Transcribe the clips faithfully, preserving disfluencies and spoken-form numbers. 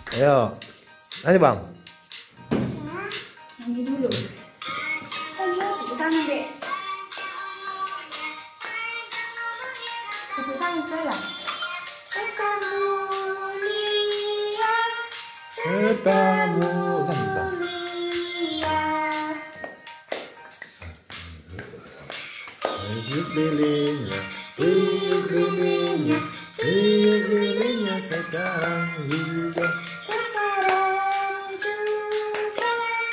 Ayo. Nanti bang. Nyanyi dulu. Tepuk tangan dek. Tepuk tangan saya. Setamulia. Setamu. Kan bisa. Tiup lilinnya, tiup lilinnya, tiup lilinnya sekarang juga. Sekarang juga,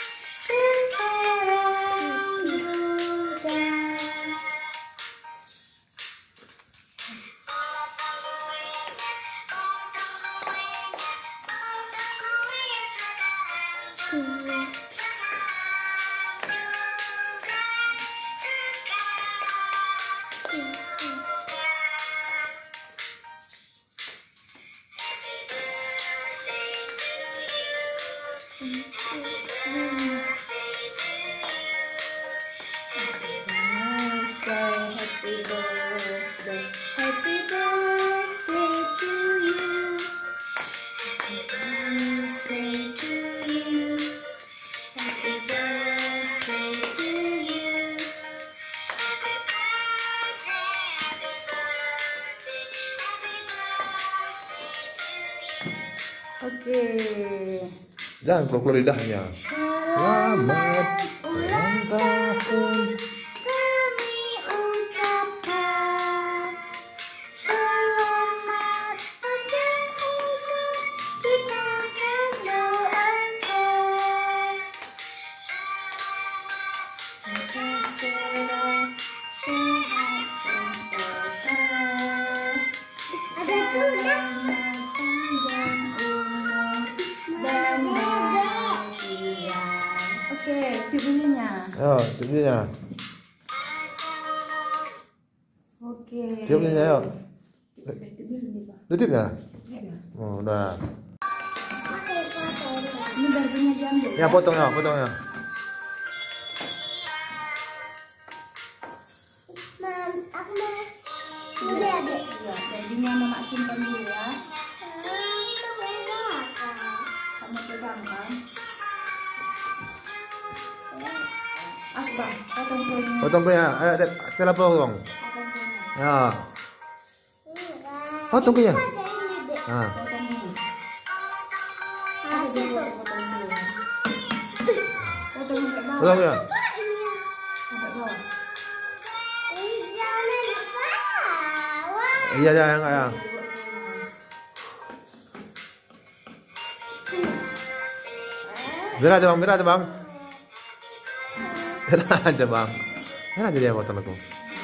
sekarang juga. Happy birthday, happy birthday to you. Happy birthday to you. Happy birthday to you. Oke. Jangan keluar lidahnya. Selamat ulang tahun. Kami ucapkan selamat panjang umur, kita akan doakan sejahtera, sehat sentosa, selamat panjang umur dan bahagia. Oke, tiup lilinnya. Ayo, tiup lilinnya. Oke. Tiup lilinnya, ayo. Tiup lilin, Pak. Tutup ya? Iya. Oh, udah. Ini bajunya diambil. Ya, potong ya, potong ya. Mam, aku mau. Udah, Dek. Ya, bajunya Mama simpan dulu ya. Kamu pegang kan? Asbah, potong kuenya. Potong kuenya. Ayo, Dek, setelah potong. Potong kuenya. Ya. Potong kuenya. Ada ini, Dek. Nah. Potong ini. Ah, Ada situ. dua potong dulu. Potong ke bawah. Potong ya. Sampai bawah. Ih, jangan lupa. Wah. Iya, ya, enggak ya. Biar aja bang, biar aja bang. Biar aja bang. Biar aja dia potong aku.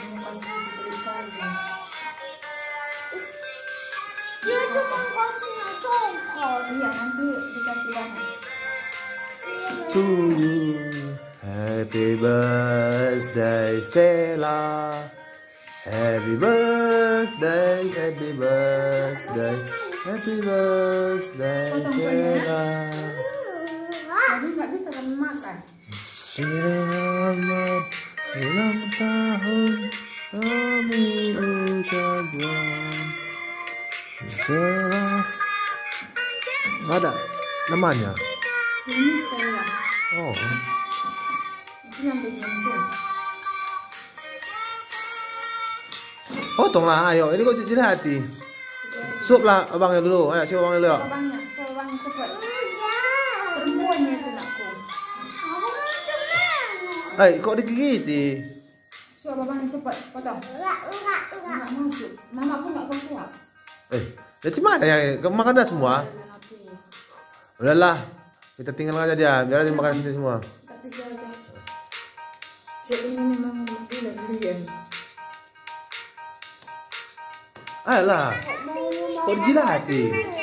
Dia cuma kasih coklat. Iya, nanti dikasih banyak. To you, happy birthday Stella. Happy birthday, happy birthday, happy birthday Stella. Tadi nggak bisa kan makan. Selamat ulang tahun kami ucapkan. Stella. Nggak ada namanya. Ini Stella. Oh. Itu yang bikin. Potonglah, ayo. Ini kok jadi hati. Sup lah abangnya dulu. Ayo, coba abangnya dulu. Yuk. Abangnya, coba abang cepat. Perempuannya itu nakku. Eh, kok digigiti? Coba abangnya cepat, potong. Enggak, enggak, enggak. Nggak masuk. Mama pun nggak kau suap. Eh, ya gimana ya? Kamu makan dah semua? Udahlah, kita tinggal aja dia. Biar dia makan sendiri semua. Tapi dia aja. Jadi ini memang masih lagi dia. Ayolah, kok dijilati?